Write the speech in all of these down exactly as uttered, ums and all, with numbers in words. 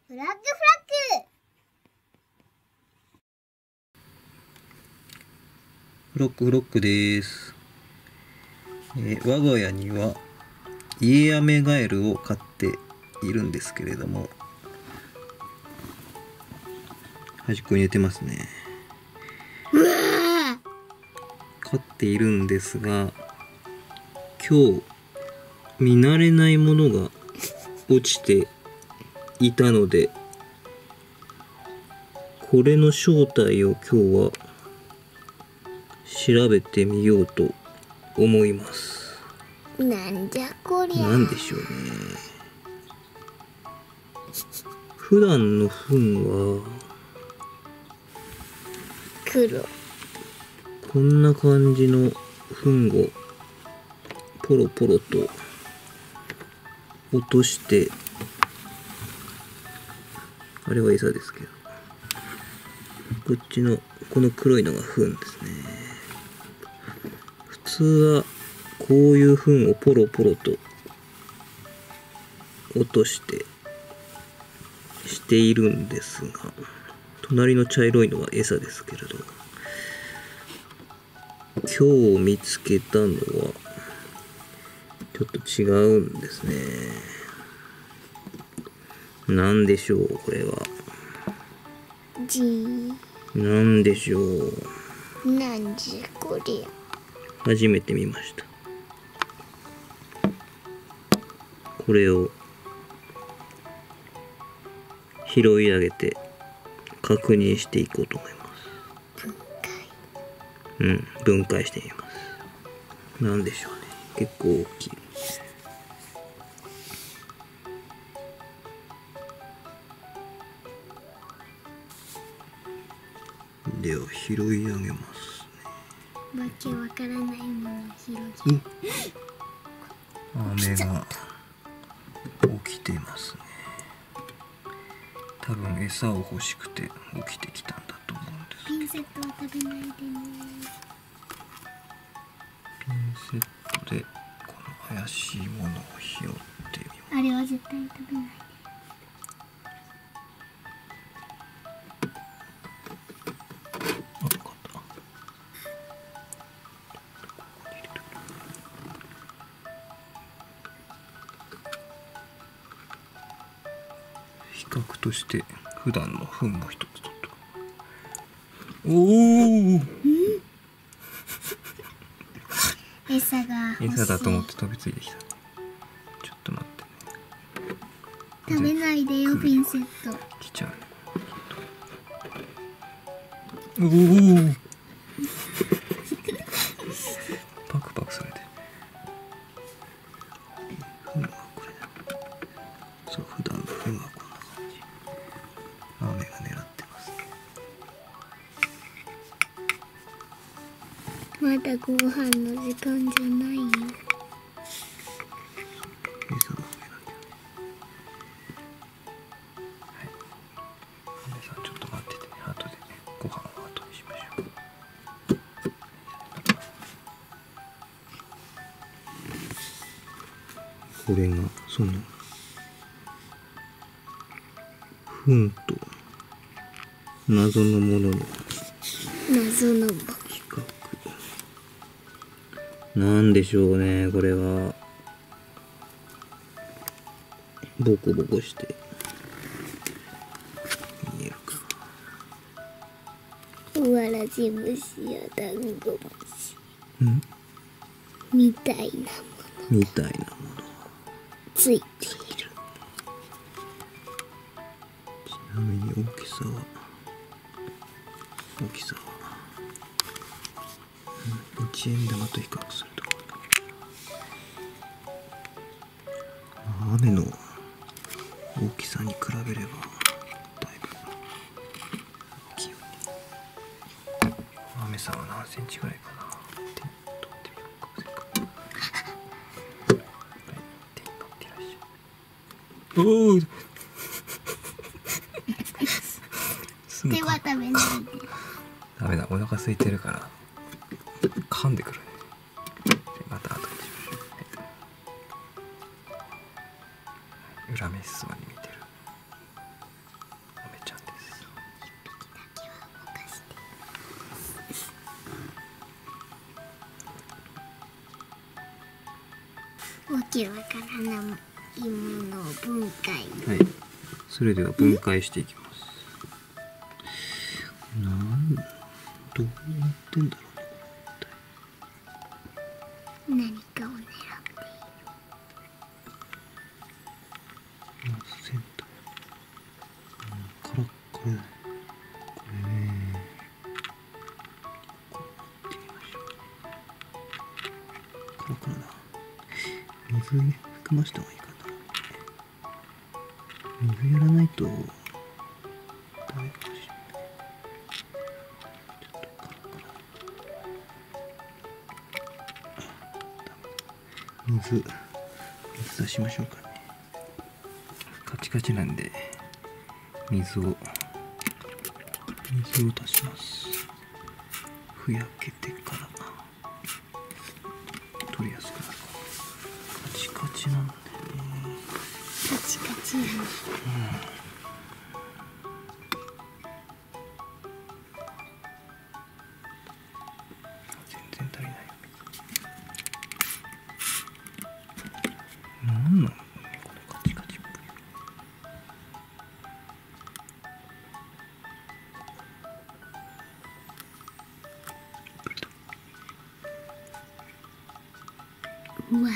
フラッグフラッグ。 フロックフロックです。えー、我が家にはイエアメガエルを飼っているんですけれども、端っこに寝てますね。 うわ飼っているんですが、今日見慣れないものが落ちていたので、これの正体を今日は調べてみようと思います。 なんじゃこりゃ。 なんでしょうね。普段の糞は黒。 こんな感じの糞をポロポロと落として、あれは餌ですけど、こっちのこの黒いのが糞ですね。普通はこういう糞をポロポロと落としてしているんですが、隣の茶色いのは餌ですけれど、今日見つけたのはちょっと違うんですね。なんでしょうこれは。 じー。 なんでしょう。 なんじゃこりゃ。 初めて見ました。これを拾い上げて確認していこうと思います。 分解。 うん、分解してみます。なんでしょうね。結構大きい。では拾い上げますね。わけわからないものを拾い。 雨が起きてますね。多分餌を欲しくて起きてきたんだと思うんです。 ピンセットは食べないでね。 ピンセットでこの怪しいものを拾ってみます。 あれは絶対食べないで。 あ、分かった。比較として普段の糞も一つ取っとく。おお。 餌が欲しい。 餌だと思って飛びついてきた。ちょっと待ってね。 食べないでよピンセット。 来ちゃう。おお。パクパクされて。糞はこれだ。そう、普段の糞はこんな感じ。雨が狙ってますね。 まだご飯の時間じゃないよ。 餌をあげなきゃね。はい。皆さんちょっと待っててね。後でね、ご飯を後にしましょう。これがその糞と謎のものの謎の比較。なんでしょうねこれは。ボコボコして見えるかな。わらじ虫やダンゴな。んみたいなものみたいなものついている。 ちなみに大きさは大きさは、うん、いちえん玉と比較すると雨の大きさに比べればだいぶ大きいよね。雨さんは何センチぐらいかな。手に取ってみようか。せっかく。はい、手に取っていらっしゃる。おお。 手は食べないで。 ダメだ、お腹空いてるから噛んでくるね。また後にしましょう。はい、恨めしそうに見てる。 わけわからないものを分解。 はい、それでは分解していきます。なんどうなってんだろうね、 何かを狙っている。 まずセンター、うん、カラッカラだねこれね。こうやってみましょう。カラカラだ。水含ました方がいいかな。水やらないとダメかもしれない。ちょっとカラカラ。あ、ダメだ。水水出しましょうかね。カチカチなんで水を水を足します。ふやけてから取りやすくなるかな。カチカチなんだよね。 カチカチなの。 うん、全然足りないよ。なんなのこのカチカチっぷり。 わ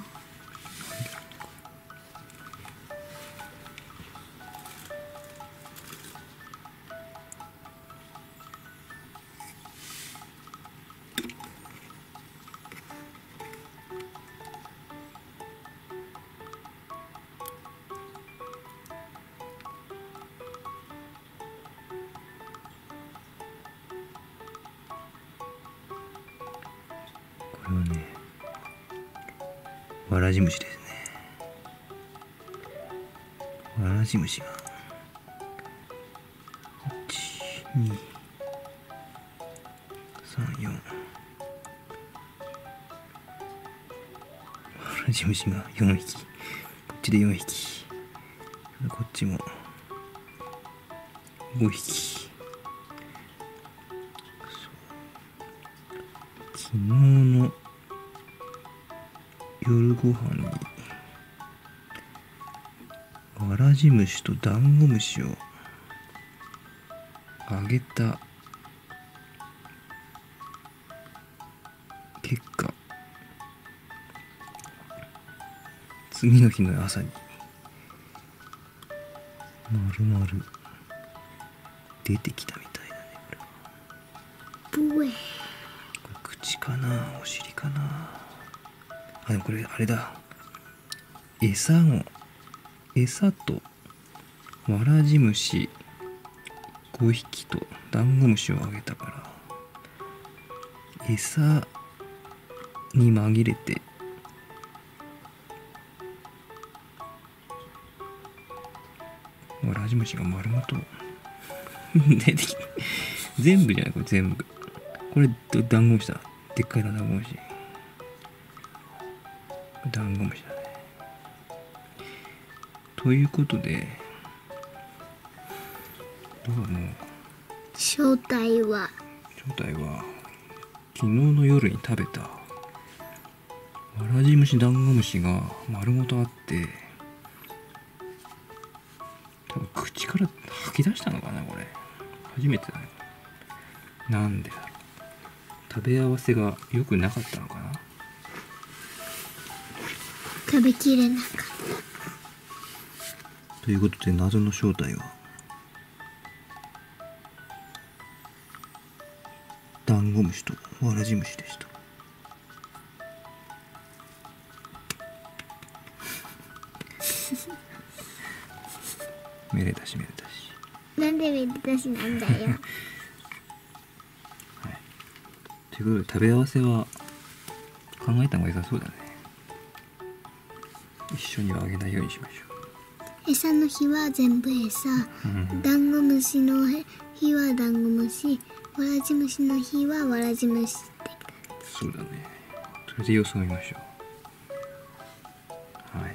これはね、わらじ虫ですね。わらじ虫がいち、に、さん、よん、わらじ虫がよんひき、こっちでよんひき、こっちもごひき。昨日の夜ご飯にわらじ虫とダンゴムシをあげた結果、次の日の朝にまるまる出てきたみたいだね。これはブエ。 これ口かな、お尻かな。あ、でもこれあれだ、餌を餌とわらじ虫ごひきとダンゴムシをあげたから餌に紛れてわらじ虫が丸ごと出てきて全部じゃないこれ全部。これダンゴムシだ。でっかいなダンゴムシ。ダンゴムシだね。ということでどうも正体は正体は昨日の夜に食べたわらじ虫ダンゴムシが丸ごとあって、多分口から吐き出したのかな。これ初めてだね。なんでだろう。食べ合わせが良くなかったのかな。 食べきれなかった。 ということで謎の正体はダンゴムシとわらじ虫でした。めでたしめでたし。 なんでめでたしなんだよ。 はい、ということで食べ合わせは考えた方が良さそうだね。一緒にはあげないようにしましょう。 餌の日は全部餌、 うん、 ダンゴムシの日はダンゴムシ、わらじ虫の日はわらじ虫って感じ。 そうだね。それで様子を見ましょう。はい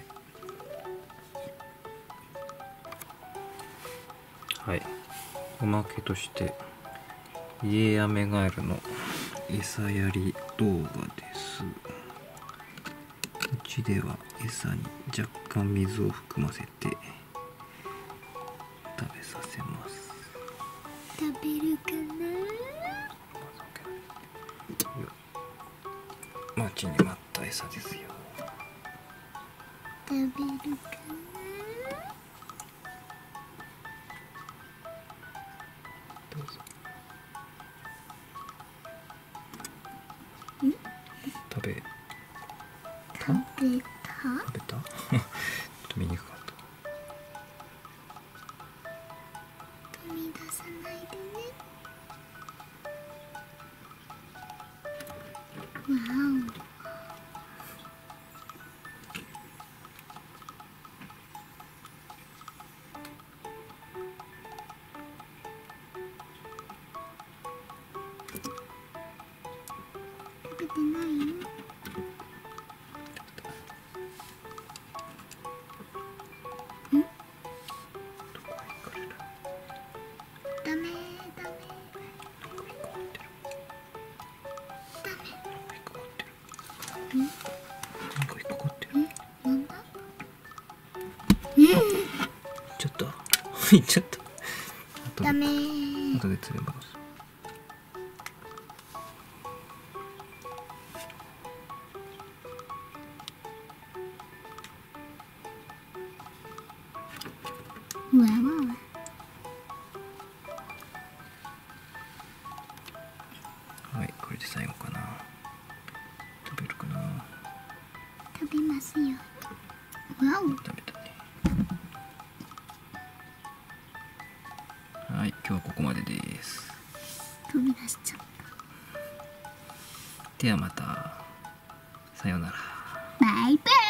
はい、おまけとしてイエヤメガエルの餌やり動画です。 うちでは餌に若干水を含ませて食べさせます。 食べるかな。 待ちに待った餌ですよ。 食べるかな。 どうぞ。 ん？ 食べ食べた？ 食べた？ちょっと見にくかった。 踏み出さないでね。わお。食べてないよ。ん？ダメダメダメ。ん？ なんか引っかかってる。 え？なんだ？ 行っちゃった。行っちゃった。 ダメ。 後で釣れます。 わわわ。 はい、これで最後かな。食べるかな。 食べますよ。わお。 食べたね。はい、今日はここまでです。 飛び出しちゃった。 ではまた。さようなら。 バイバイ。